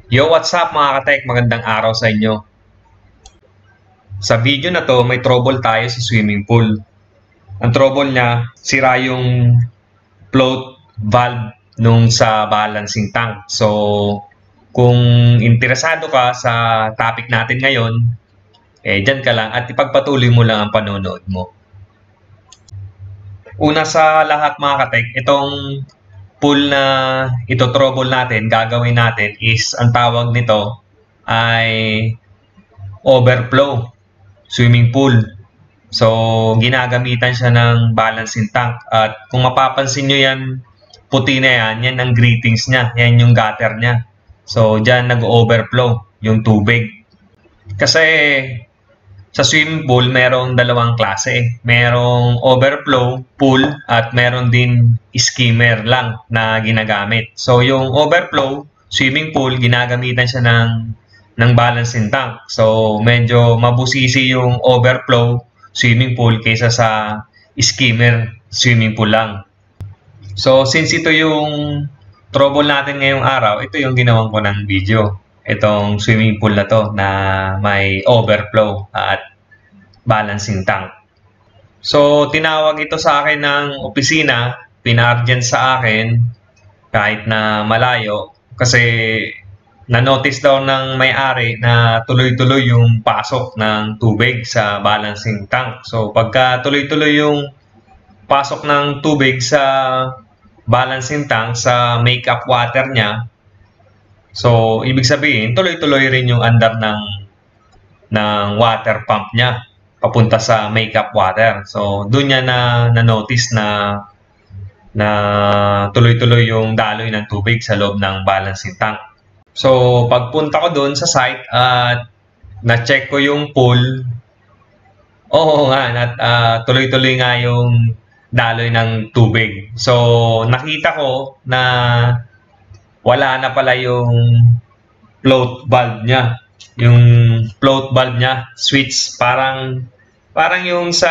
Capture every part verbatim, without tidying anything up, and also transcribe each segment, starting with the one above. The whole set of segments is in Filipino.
Yo, what's up mga katek? Magandang araw sa inyo. Sa video na to, may trouble tayo sa swimming pool. Ang trouble niya, sira yung float valve nung sa balancing tank. So, kung interesado ka sa topic natin ngayon, eh dyan ka lang at ipagpatuloy mo lang ang panonood mo. Una sa lahat mga katek, itong pool na ito trouble natin, gagawin natin is, ang tawag nito ay overflow swimming pool. So, ginagamitan siya ng balancing tank. At kung mapapansin nyo yan, puti na yan, yan ang greetings niya. Yan yung gutter niya. So, dyan nag-overflow yung tubig. Kasi sa swimming pool, merong dalawang klase. Merong overflow pool at meron din skimmer lang na ginagamit. So, yung overflow swimming pool, ginagamitan siya ng, ng balancing tank. So, medyo mabusisi yung overflow swimming pool kaysa sa skimmer swimming pool lang. So, since ito yung trouble natin ngayong araw, ito yung ginawan ko ng video. Itong swimming pool na to na may overflow at balancing tank. So, tinawag ito sa akin ng opisina, pinargent sa akin kahit na malayo kasi na-notice daw ng may-ari na tuloy-tuloy yung pasok ng tubig sa balancing tank. So, pagka tuloy-tuloy yung pasok ng tubig sa balancing tank sa make-up water niya, so, ibig sabihin, tuloy-tuloy rin yung andar ng, ng water pump niya papunta sa make-up water. So, doon niya na na-notice na na tuloy-tuloy yung daloy ng tubig sa loob ng balancing tank. So, pagpunta ko doon sa site at na-check ko yung pool, oo nga, at uh, tuloy-tuloy nga yung daloy ng tubig. So, nakita ko na wala na pala yung float valve niya. Yung float valve niya, switch, parang parang yung sa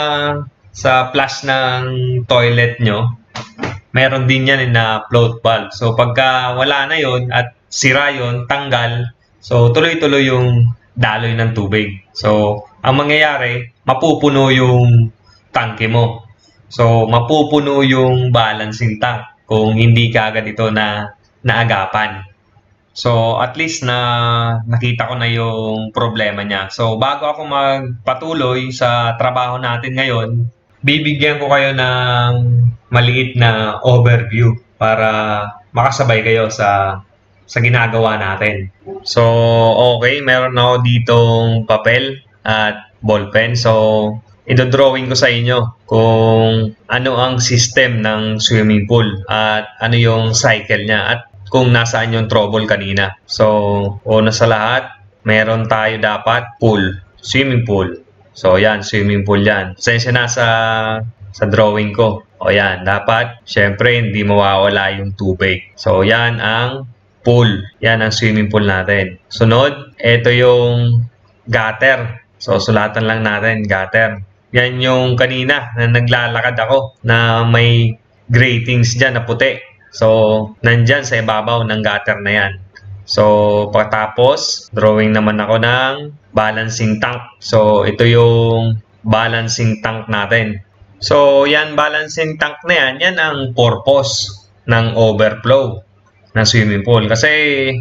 sa flush ng toilet nyo, meron din yan na float valve. So, pagka wala na yon at sira yon, tanggal, so tuloy-tuloy yung daloy ng tubig. So, ang mangyayari, mapupuno yung tangke mo. So, mapupuno yung balancing tank kung hindi ka agad ito na naagapan. So, at least na nakita ko na yung problema niya. So, bago ako magpatuloy sa trabaho natin ngayon, bibigyan ko kayo ng maliit na overview para makasabay kayo sa sa ginagawa natin. So, okay, meron ako ditong papel at ballpen. So, i-drawing ko sa inyo kung ano ang system ng swimming pool at ano yung cycle niya at kung nasaan yung trouble kanina. So, una sa lahat, meron tayo dapat pool, swimming pool. So, yan, swimming pool yan. Pasensya na sa, sa drawing ko. O yan, dapat, syempre, hindi mawawala yung tubig. So, yan ang pool. Yan ang swimming pool natin. Sunod, ito yung gutter. So, sulatan lang natin, gutter. Yan yung kanina na naglalakad ako na may gratings dyan na puti. So, nandyan sa ibabaw ng gutter na yan. So, pagkatapos, drawing naman ako ng balancing tank. So, ito yung balancing tank natin. So, yan, balancing tank na yan, yan ang purpose ng overflow ng swimming pool. Kasi,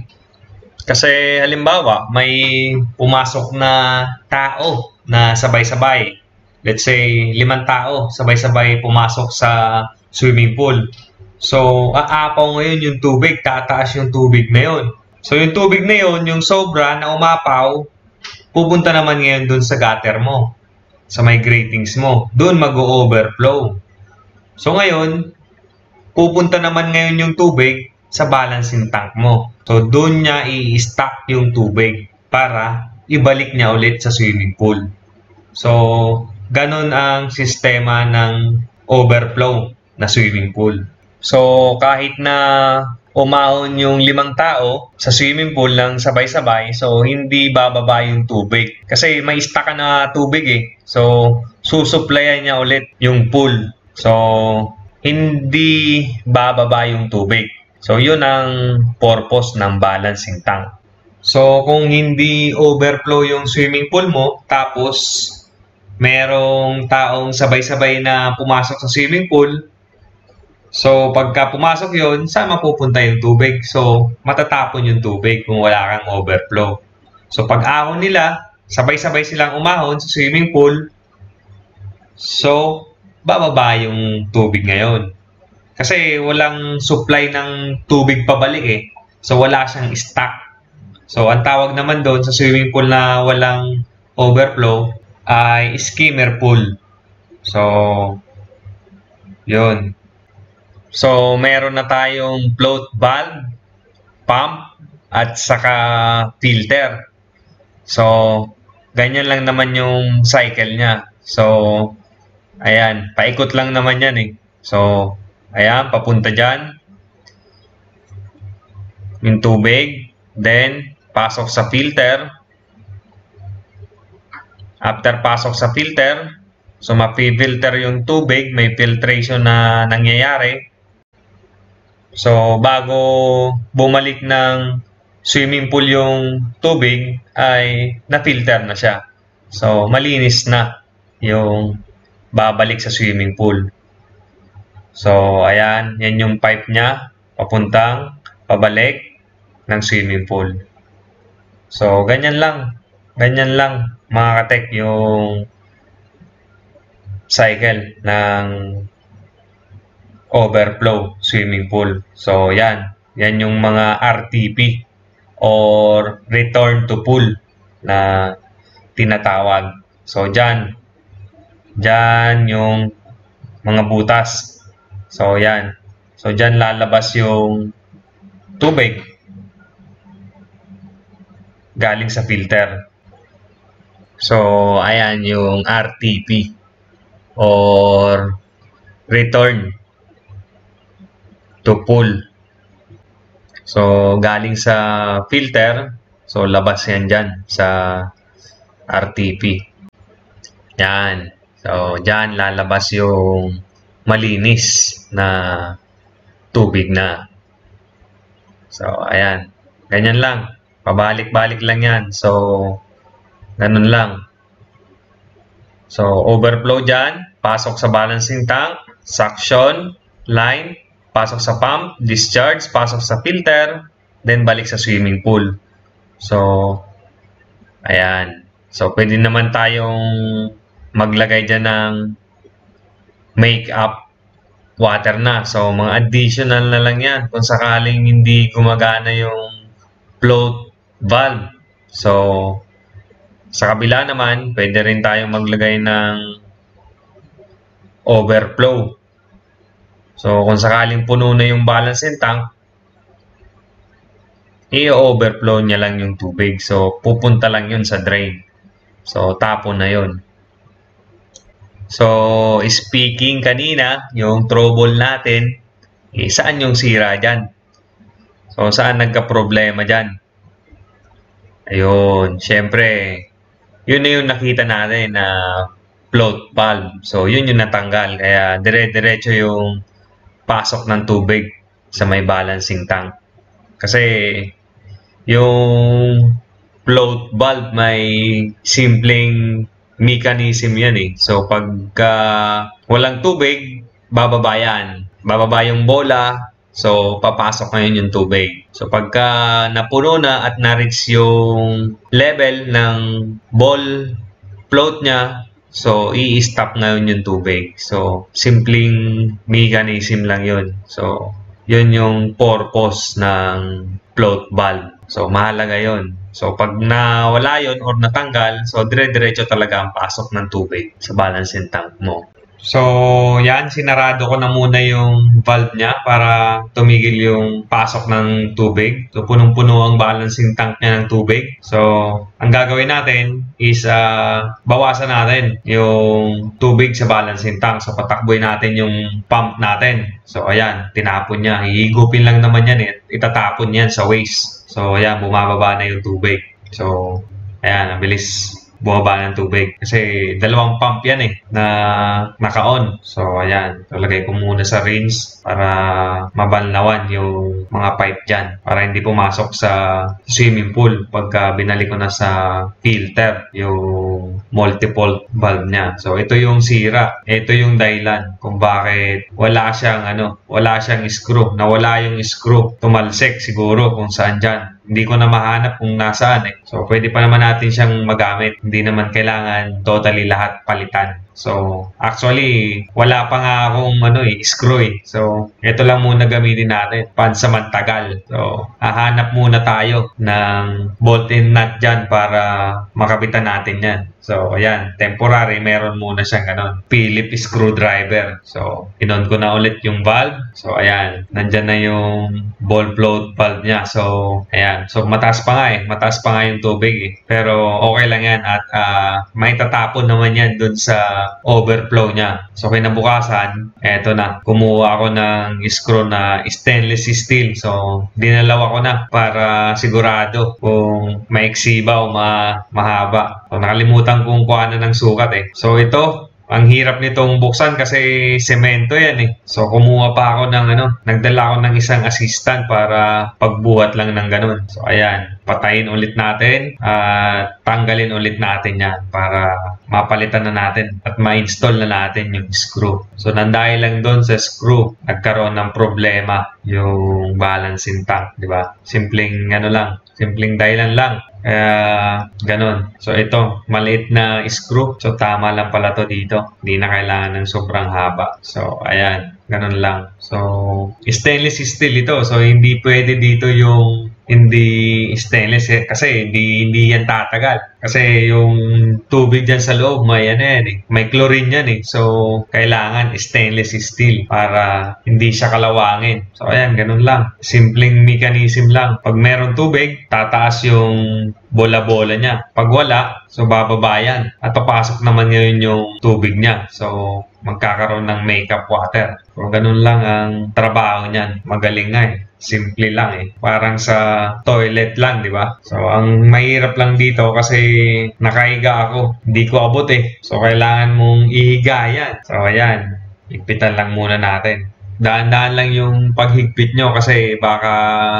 kasi halimbawa, may pumasok na tao na sabay-sabay. Let's say, limang tao, sabay-sabay pumasok sa swimming pool. So, aapaw ngayon yung tubig, tataas yung tubig na yun. So, yung tubig na yun, yung sobra na umapaw, pupunta naman ngayon dun sa gutter mo, sa may gratings mo. Dun mag-overflow. So, ngayon, pupunta naman ngayon yung tubig sa balancing tank mo. So, dun niya i-stack yung tubig para ibalik niya ulit sa swimming pool. So, ganun ang sistema ng overflow na swimming pool. So, kahit na umahon yung limang tao sa swimming pool ng sabay-sabay, so hindi bababa yung tubig. Kasi may stock na tubig eh. So, susuplayan niya ulit yung pool. So, hindi bababa yung tubig. So, yun ang purpose ng balancing tank. So, kung hindi overflow yung swimming pool mo, tapos merong taong sabay-sabay na pumasok sa swimming pool, so pagka pumasok yun, saan mapupunta yung tubig? So, matatapon yung tubig kung wala kang overflow. So, pag ahon nila, sabay-sabay silang umahon sa swimming pool, so, bababa yung tubig ngayon. Kasi walang supply ng tubig pabalik eh. So, wala siyang stock. So, ang tawag naman doon sa swimming pool na walang overflow ay skimmer pool. So, yun. So, meron na tayong float valve, pump, at saka filter. So, ganyan lang naman yung cycle niya. So, ayan, paikot lang naman yan eh. So, ayan, papunta dyan. Yung tubig. Then, pasok sa filter. After pasok sa filter, so mapi-filter yung tubig, may filtration na nangyayari. So, bago bumalik ng swimming pool yung tubig, ay na-filter na siya. So, malinis na yung babalik sa swimming pool. So, ayan, yan yung pipe niya, papuntang, pabalik ng swimming pool. So, ganyan lang. Ganyan lang, mga katek, yung cycle ng overflow swimming pool. So, yan. Yan yung mga R T P or return to pool na tinatawag. So, dyan. Dyan yung mga butas. So, yan. So, dyan lalabas yung tubig galing sa filter. So, ayan yung R T P or return to pool. So, galing sa filter, so labas yan dyan sa R T P. Yan. So, dyan lalabas yung malinis na tubig na. So, ayan. Ganyan lang. Pabalik-balik lang yan. So, ganun lang. So, overflow dyan. Pasok sa balancing tank. Suction. Line. Pasok sa pump. Discharge. Pasok sa filter. Then, balik sa swimming pool. So, ayan. So, pwede naman tayong maglagay dyan ng make-up water na. So, mga additional na lang yan. Kung sakaling hindi gumagana yung float valve. So, sa kabila naman, pwede rin tayong maglagay ng overflow. So, kung sakaling puno na yung balancing tank, i-overflow niya lang yung tubig. So, pupunta lang yun sa drain. So, tapon na yun. So, speaking kanina, yung trouble natin, eh, saan yung sira dyan? So, saan nagka-problema dyan? Ayun, syempre, yun na yung nakita natin na float valve. So, yun yung natanggal. Kaya, dire-diretso yung pasok ng tubig sa may balancing tank. Kasi, yung float valve may simpleng mechanism yan eh. So, pagka walang tubig, bababa yan. Bababa yung bola. So, papasok ngayon yung tubig. So, pagka napuno na at na-reach yung level ng ball float niya, so, i-stop ngayon yung tubig. So, simpleng mechanism lang yun. So, yun yung purpose ng float valve. So, mahalaga yun. So, pag nawala yun or natanggal, so, dire-diretso talaga ang pasok ng tubig sa balancing tank mo. So, yan, sinarado ko na muna yung valve niya para tumigil yung pasok ng tubig. So, punong-puno ang balancing tank niya ng tubig. So, ang gagawin natin is uh, bawasan natin yung tubig sa balancing tank. So, patakboy natin yung pump natin. So, ayan, tinapon niya. Hihigupin lang naman yan eh. Itatapon yan sa waste. So, ayan, bumababa na yung tubig. So, ayan, ang bilis. bumaba ng tubig. Kasi dalawang pump yan eh, na naka-on. So, ayan. Talagay ko muna sa rinse para mabanlawan yung mga pipe dyan. Para hindi pumasok sa swimming pool pagka binalik ko na sa filter yung multiple valve niya. So, ito yung sira. Ito yung dahilan kung bakit wala siyang ano, wala siyang screw. Nawala yung screw. Tumalsik siguro kung saan dyan. Hindi ko na mahanap kung nasaan eh. So, pwede pa naman natin siyang magamit. Hindi naman kailangan totally lahat palitan. So, actually, wala pa nga akong ano eh, screw eh. So, ito lang muna gamitin natin. Pansamantagal. So, hahanap muna tayo ng bolt-in nut dyan para makabitan natin yan. So, ayan. Temporary, meron muna siyang ganon. Phillips screwdriver. So, inon ko na ulit yung valve. So, ayan. Nandyan na yung ball float valve niya. So, ayan. So, mataas pa nga eh. Mataas pa nga yung tubig eh. Pero, okay lang yan. At uh, may tatapon naman yan dun sa overflow niya. So, kinabukasan, eto na. Kumuha ako ng screw na stainless steel. So, dinalaw ako na para sigurado kung maiksi ba o ma mahaba. So, nakalimutan kung kuha na ng sukat eh. So, ito, ang hirap nitong buksan kasi semento yan eh. So, kumuha pa ako ng ano, nagdala ako ng isang assistant para pagbuhat lang ng ganun. So, ayan. Patayin ulit natin at tanggalin ulit natin yan para mapalitan na natin at ma-install na natin yung screw. So, nandahil lang doon sa screw, nagkaroon ng problema yung balancing tank, di ba? Simpleng ano lang, simpleng dahilan lang. Kaya, ganun. So, ito, maliit na screw. So, tama lang pala to dito. Hindi na kailangan ng sobrang haba. So, ayan. Ganun lang. So, stainless steel ito. So, hindi pwede dito yung hindi stainless eh. Kasi hindi, hindi yan tatagal. Kasi yung tubig dyan sa loob, may, ano yan, eh. May chlorine yan eh. So, kailangan stainless steel para hindi siya kalawangin. So, ayan, ganun lang. Simpleng mechanism lang. Pag meron tubig, tataas yung bola-bola niya. Pag wala, so bababa yan. At papasok naman ngayon yung tubig niya. So, magkakaroon ng makeup water. So, ganun lang ang trabaho niyan. Magaling nga eh. Simple lang eh. Parang sa toilet lang, di ba? So, ang mahirap lang dito kasi nakahiga ako. Hindi ko abot eh. So, kailangan mong ihiga yan. So, ayan. Higpitan lang muna natin. Daan-daan lang yung paghigpit nyo kasi baka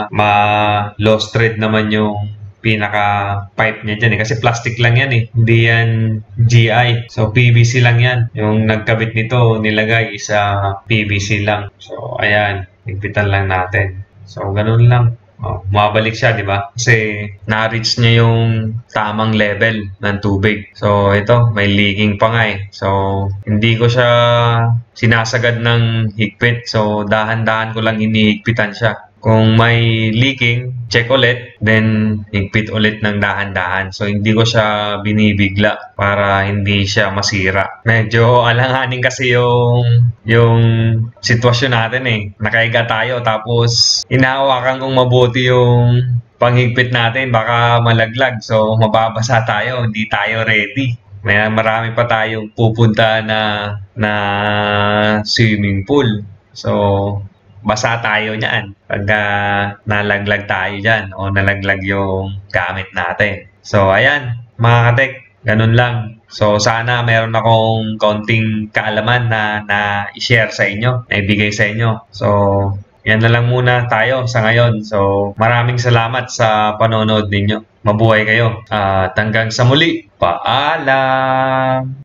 ma-lost thread naman yung pinaka-pipe niya dyan eh. Kasi plastic lang yan eh. Hindi yan G I. So, P V C lang yan. Yung nagkabit nito, nilagay sa P V C lang. So, ayan. Higpitan lang natin. So, ganun lang. Oh, mabalik siya, di ba? Kasi na-reach niya yung tamang level ng tubig. So, ito, may leaking pa nga eh. So, hindi ko siya sinasagad ng higpit. So, dahan-dahan ko lang hinihigpitan siya. Kung may leaking, check ulit, then higpit ulit ng dahan-dahan. So, hindi ko siya binibigla para hindi siya masira. Medyo alanganin kasi yung, yung sitwasyon natin eh. Nakahiga tayo, tapos inahawakan kong mabuti yung panghigpit natin. Baka malaglag. So, mababasa tayo. Hindi tayo ready. May marami pa tayong pupunta na, na swimming pool. So, basa tayo niyan pag uh, nalaglag tayo dyan o nalaglag yung gamit natin. So, ayan, mga katek, ganun lang. So, sana meron akong kaunting kaalaman na, na i-share sa inyo, na ibigay sa inyo. So, yan na lang muna tayo sa ngayon. So, maraming salamat sa panonood ninyo. Mabuhay kayo. At uh, hanggang sa muli, paalam!